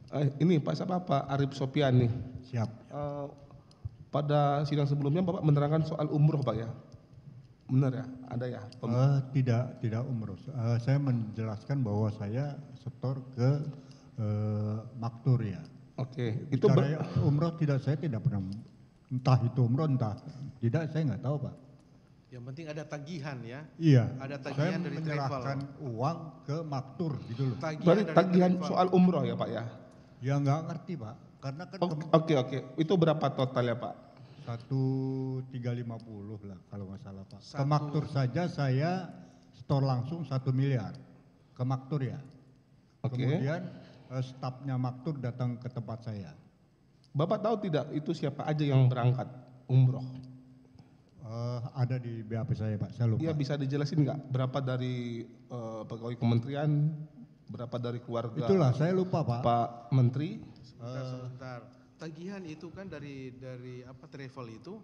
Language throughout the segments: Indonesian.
Ini Pak siapa Pak Arif Sopian nih. Siap. Pada sidang sebelumnya Bapak menerangkan soal umroh Pak ya? Benar ya? Ada ya? Tidak umroh. Saya menjelaskan bahwa saya setor ke Maktur ya. Oke. Itu Bicara umroh saya tidak pernah, entah itu umroh entah tidak, saya nggak tahu Pak. Yang penting ada tagihan ya. Iya. Ada tagihan saya dari menyerahkan travel. uang ke Maktur gitu loh. berarti tagihan soal umroh ya Pak ya? Ya nggak ngerti Pak, karena kan Oke. Itu berapa total ya Pak? 1.350 lah kalau nggak salah Pak. Ke Maktur saja saya store langsung 1 miliar ke Maktur ya. Oke. Kemudian stafnya Maktur datang ke tempat saya. Bapak tahu tidak itu siapa aja yang berangkat umroh? Ada di BAP saya Pak, saya lupa. Iya bisa dijelasin nggak berapa dari pegawai kementerian, berapa dari keluarga? Itulah saya lupa Pak. Pak Menteri. Sebentar. Tagihan itu kan dari apa travel itu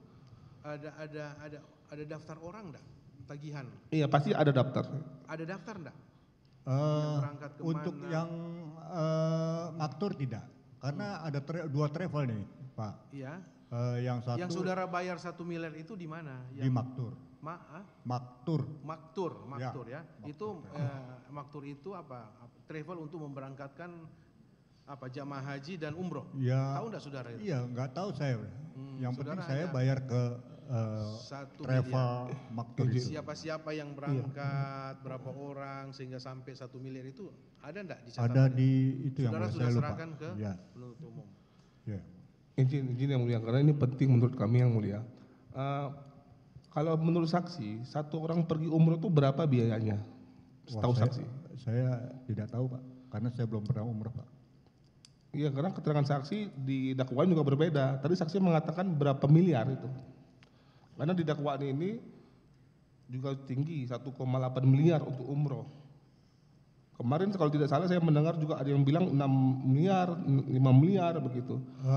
ada daftar orang enggak? Tagihan. Iya pasti ada daftar. Ada daftar enggak? Yang berangkat kemana? Untuk yang Maktur tidak, karena ada dua travel nih Pak. Iya. Yang satu Yang saudara bayar 1 miliar itu di mana? di Maktur. Maktur. Maktur ya. Maktur. Itu Maktur itu apa? Travel untuk memberangkatkan apa jamaah haji dan umroh. Ya, tahu enggak saudara itu? Iya, nggak tahu saya. Yang penting saya bayar ke travel Maktur itu. Siapa-siapa yang berangkat, berapa orang sehingga sampai 1 miliar itu ada enggak di catatan? Ada di itu yang saudara sudah saya lupa. serahkan ke penuntut umum. Ya. Izin yang mulia karena ini penting menurut kami yang mulia. Kalau menurut saksi satu orang pergi umroh itu berapa biayanya? Setahu saksi? Saya tidak tahu Pak, karena saya belum pernah umroh Pak. Iya karena keterangan saksi di dakwaan juga berbeda. Tadi saksi mengatakan berapa miliar itu. Karena di dakwaan ini juga tinggi 1,8 miliar untuk umroh. Kemarin kalau tidak salah saya mendengar juga ada yang bilang 6 miliar, 5 miliar begitu.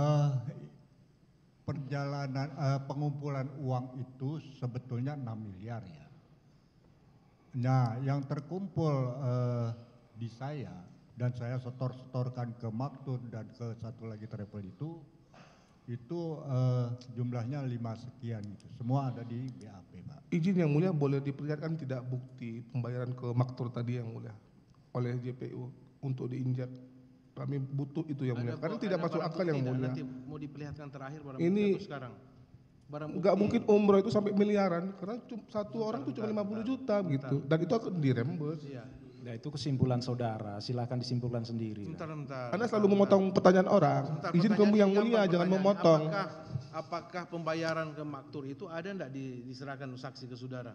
Perjalanan pengumpulan uang itu sebetulnya 6 miliar ya. Nah, yang terkumpul di saya dan saya setorkan ke Maktur dan ke satu lagi travel itu jumlahnya 5 sekian gitu. Semua ada di BAP Pak. Izin yang mulia boleh diperlihatkan tidak bukti pembayaran ke Maktur tadi yang mulia oleh JPU untuk diinjak. Kami butuh itu yang mulia. Karena tidak masuk akal yang mulia. Nanti mau diperlihatkan terakhir barang ini bukti sekarang. Enggak mungkin umroh itu sampai miliaran karena satu orang itu cuma 50 juta gitu. Dan itu akan dirembes. Iya. Nah itu kesimpulan saudara, silakan disimpulkan sendiri. Bentar. Anda selalu memotong pertanyaan orang. Izin kamu yang mulia jangan memotong. Apakah pembayaran ke Maktur itu ada enggak diserahkan saksi ke saudara?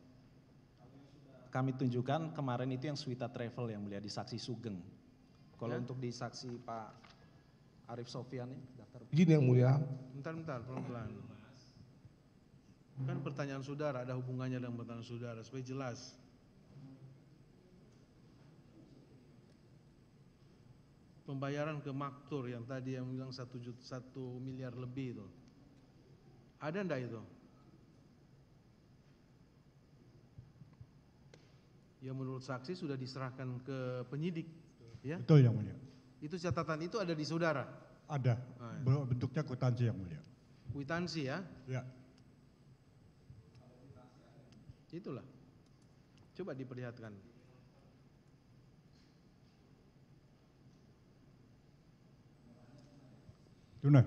Kami tunjukkan kemarin itu yang Swita Travel yang mulia di saksi Sugeng. Kalau untuk di saksi Pak Arif Sofian nih daftar. Izin yang mulia. Bentar pelan-pelan. Kan pertanyaan saudara ada hubungannya dengan pertanyaan saudara supaya jelas. Pembayaran ke Maktur yang tadi yang bilang 1 miliar lebih itu. Ada enggak itu? Yang menurut saksi sudah diserahkan ke penyidik, ya? Betul yang mulia. Itu catatan itu ada di saudara? Ada. Bentuknya kwitansi yang mulia. Kwitansi ya? Ya. Itulah. Coba diperlihatkan. Tunai.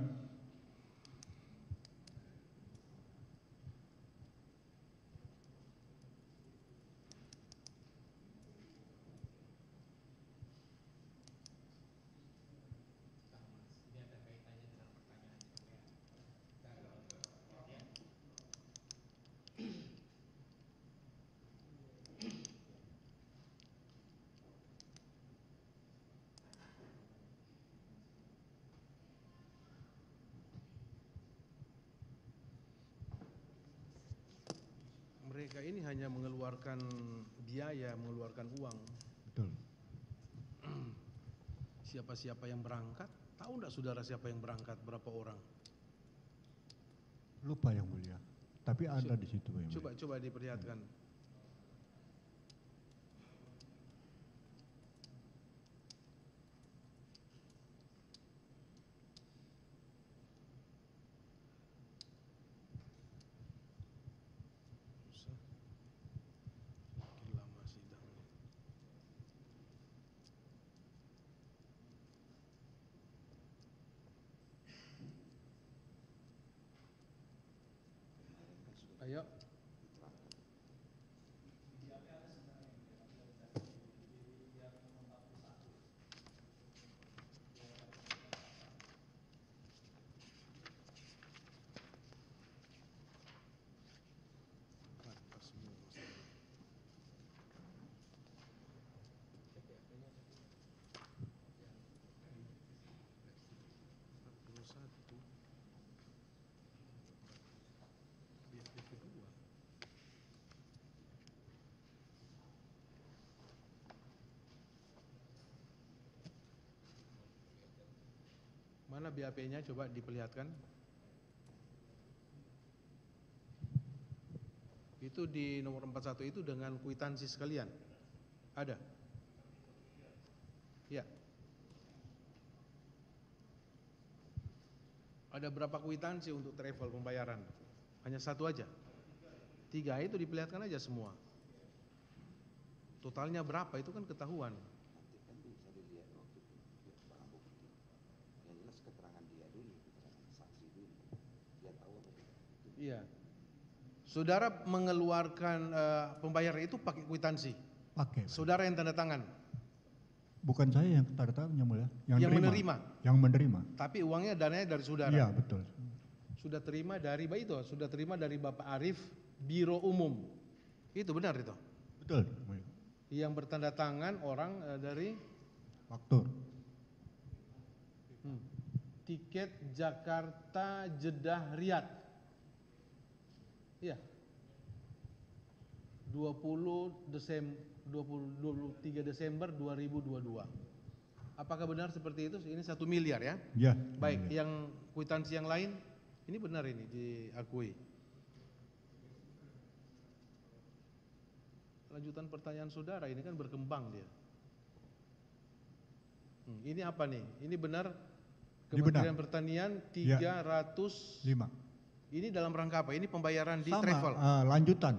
Mereka ini hanya mengeluarkan biaya, mengeluarkan uang. Betul. Siapa-siapa yang berangkat, tahu enggak saudara siapa yang berangkat, berapa orang? Lupa yang mulia. Tapi ada di situ yang mulia. Coba diperlihatkan. Ayo. Mana BAP-nya coba diperlihatkan. Itu di nomor 41 itu dengan kwitansi sekalian. Ada? Ya. Ada berapa kwitansi untuk travel pembayaran? Hanya satu aja? 3 itu diperlihatkan aja semua. Totalnya berapa itu kan ketahuan. Nanti kan bisa dilihat waktu itu barang bukti. Yang jelas keterangan dia dulu, keterangan saksi dulu. Dia tahu apa tidak. Iya. Saudara mengeluarkan pembayaran itu pakai kwitansi. Pakai. Saudara yang tanda tangan, Bukan saya yang tanda tangan, Yang Mulia. Yang menerima. Yang menerima. tapi uangnya dananya dari saudara. Iya, betul. Sudah terima dari sudah terima dari Bapak Arif, Biro Umum. Itu benar itu. Betul. Yang Mulia. Yang bertanda tangan orang dari Faktur. tiket Jakarta Jeddah Riyadh. Iya. 23 Desember 2022. Apakah benar seperti itu? Ini 1 miliar ya? Ya. Baik, Yang Mulia. yang kwitansi yang lain ini benar ini diakui. Lanjutan pertanyaan saudara ini kan berkembang dia. Ini apa nih? Ini benar Ini benar. Kementerian Pertanian Ya. 300. 5. Ini dalam rangka apa? Ini pembayaran di Sama, travel. lanjutan.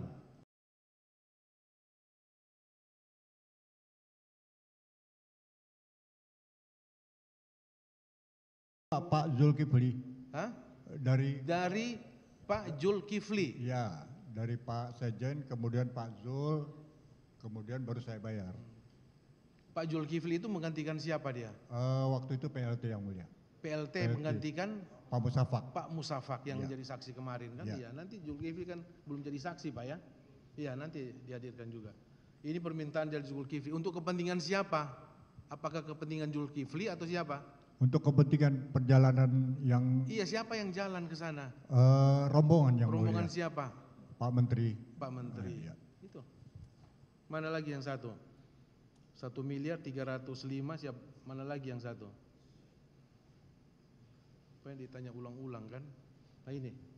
Pak Zulkifli Hah? dari Dari Pak Zulkifli. ya dari Pak Sejen, kemudian Pak Zul, kemudian baru saya bayar. Pak Zulkifli itu menggantikan siapa dia? Waktu itu PLT Yang Mulia, PLT menggantikan Pak Musafak. Pak Musafak yang Ya. jadi saksi kemarin kan? Ya. Iya, nanti Zulkifli kan belum jadi saksi Pak ya? Iya, nanti dihadirkan juga. Ini permintaan dari Zulkifli. Untuk kepentingan siapa? Apakah kepentingan Zulkifli atau siapa? Untuk kepentingan perjalanan yang Iya, siapa yang jalan ke sana? rombongan Yang Rombongan Mulia, siapa? Pak Menteri. Pak Menteri. Iya. Itu. Mana lagi yang satu? 1.305.000.000 siap? Mana lagi yang satu? Apa yang ditanya ulang-ulang kan? Nah ini.